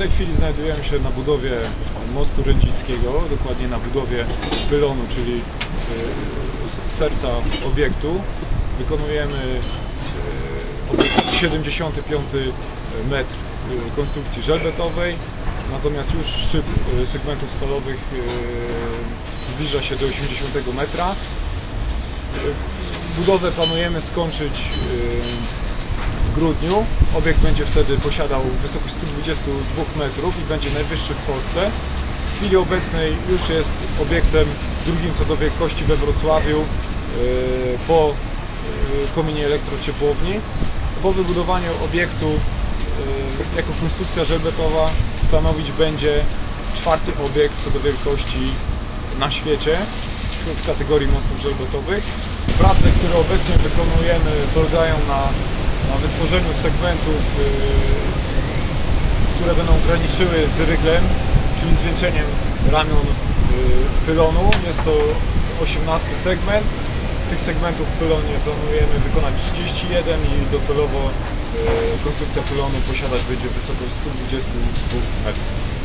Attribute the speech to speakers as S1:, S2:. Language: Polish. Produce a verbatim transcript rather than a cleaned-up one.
S1: tej chwili znajdujemy się na budowie mostu rędzickiego, dokładnie na budowie pylonu, czyli serca obiektu. Wykonujemy siedemdziesiąty piąty metr konstrukcji żelbetowej, natomiast już szczyt segmentów stalowych zbliża się do osiemdziesiątego metra. Budowę planujemy skończyć w grudniu. Obiekt będzie wtedy posiadał wysokość stu dwudziestu dwóch metrów i będzie najwyższy w Polsce. W chwili obecnej już jest obiektem drugim co do wielkości we Wrocławiu po kominie elektrociepłowni. Po wybudowaniu obiektu jako konstrukcja żelbetowa stanowić będzie czwarty obiekt co do wielkości na świecie w kategorii mostów żelbetowych. Prace, które obecnie wykonujemy, polegają na, na wytworzeniu segmentów, yy, które będą graniczyły z ryglem, czyli zwieńczeniem ramion yy, pylonu. Jest to osiemnasty segment. Tych segmentów w pylonie planujemy wykonać trzydzieści jeden i docelowo yy, konstrukcja pylonu posiadać będzie wysokość stu dwudziestu dwóch metrów.